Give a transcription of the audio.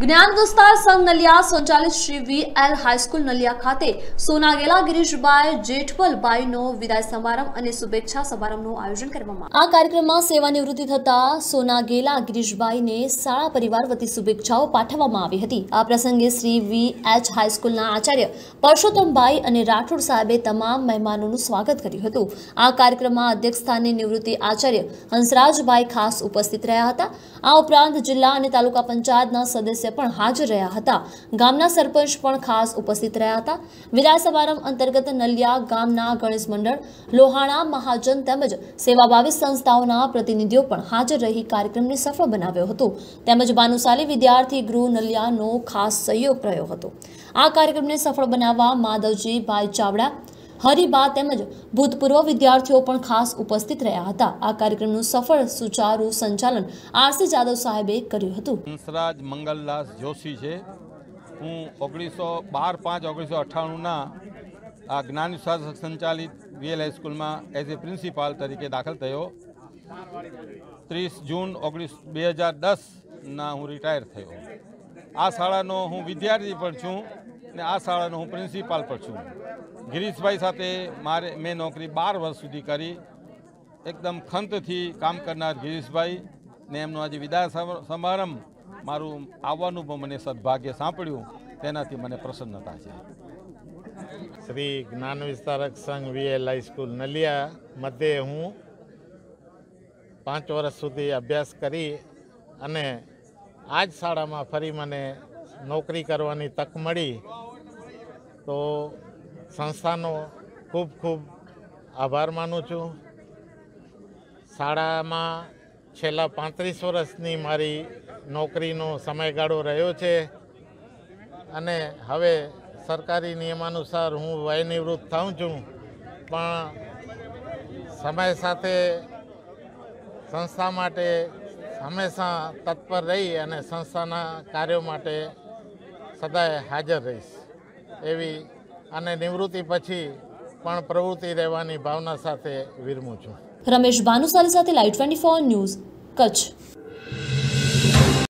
જ્ઞાન વિસ્તાર સંઘ નલિયા સંચાલિત શ્રી વીએલ હાઈસ્કૂલ નલિયા ખાતે સોનાગેલા ગિરીશભાઈ જેઠવલભાઈનો વિદાય સમારંભ અને શુભેચ્છા સમારંભનું આયોજન કરવામાં આવ્યું। આ કાર્યક્રમમાં સેવાનિવૃત્તિ થતા સોનાગેલા ગિરીશભાઈને શાળા પરિવાર વતી શુભેચ્છાઓ પાઠવવામાં આવી હતી। આ પ્રસંગે શ્રી વીએચ હાઈસ્કૂલના આચાર્ય પરસોત્તમભાઈ અને રાઠોડ સાહેબે તમામ મહેમાનોનું સ્વાગત કર્યું હતું। આ કાર્યક્રમમાં અધ્યક્ષ સ્થાને નિવૃત્તિ આચાર્ય હંસરાજભાઈ ખાસ ઉપસ્થિત રહ્યા હતા। આ ઉપરાંત જિલ્લા અને તાલુકા પંચાયતના સદસ્ય પણ હાજર રહ્યા હતા। ગામના સરપંચ પણ ખાસ ઉપસ્થિત રહ્યા હતા। વિદાય સમારંભ અંતર્ગત નલિયા ગામના ગણેશ મંડળ, લોહાણા મહાજન તેમજ સેવાભાવી સંસ્થાઓના પ્રતિનિધિઓ પણ હાજર રહી કાર્યક્રમને સફળ બનાવ્યો હતો। તેમજ ભાનુશાલી વિદ્યાર્થી ગૃહ નલિયાનો ખાસ સહયોગ રહ્યો હતો। આ કાર્યક્રમને સફળ બનાવવા માધવજીભાઈ ચાવડા, હરિબા તેમજ ભૂતપૂર્વ વિદ્યાર્થીઓ પણ ખાસ ઉપસ્થિત રહ્યા હતા। આ કાર્યક્રમનું સફળ સુચારુ સંચાલન આરસી જાદવ સાહેબે કર્યું હતું। હંસરાજ મંગલદાસ જોશી છે। હું 12/5/1998ના આ જ્ઞાન વિસ્તાર સંચાલિત વીએલ હાઈસ્કૂલમાં એઝ એ પ્રિન્સિપાલ તરીકે દાખલ થયો। 30 જૂન 2010ના હું રિટાયર થયો। આ શાળાનો હું વિદ્યાર્થી પણ છું ને આ શાળાનો હું પ્રિન્સિપાલ પણ છું। गिरीशभाई साथे मैं नौकरी 12 वर्ष सुधी करी। एकदम खंतथी काम करनार गिरीशभाई ने एमनो आज विदाय समारंभ मारू आववानुं पण मने सद्भाग्य सांपड्युं, तेनाथी मने प्रसन्नता छे। श्री ज्ञान विस्तारक संघ वीएल हाईस्कूल नलिया मध्य हूँ 5 वर्ष सुधी अभ्यास करी अने आज शाळा में फरी मने नौकरी करवानी तक मळी तो संस्थानो खूब खूब आभार मानु छूँ। शाळा में छेल्ला 35 वर्षनी मारी नौकरीनो समयगाळो रह्यो छे अने हवे सरकारी नियमानुसार हूँ वयनिवृत्त थाऊं छूं, पण समय साथे संस्था माटे हमेशा तत्पर रही अने संस्थाना कार्यों माटे सदाय हाजर रहीश एवी અને નિવૃત્તિ પછી પણ પ્રવૃત્તિ રહેવાની ભાવના સાથે વિરમું છું। રમેશ ભાનુશાલી સાથે લાઈવ 24 ન્યૂઝ કચ્છ।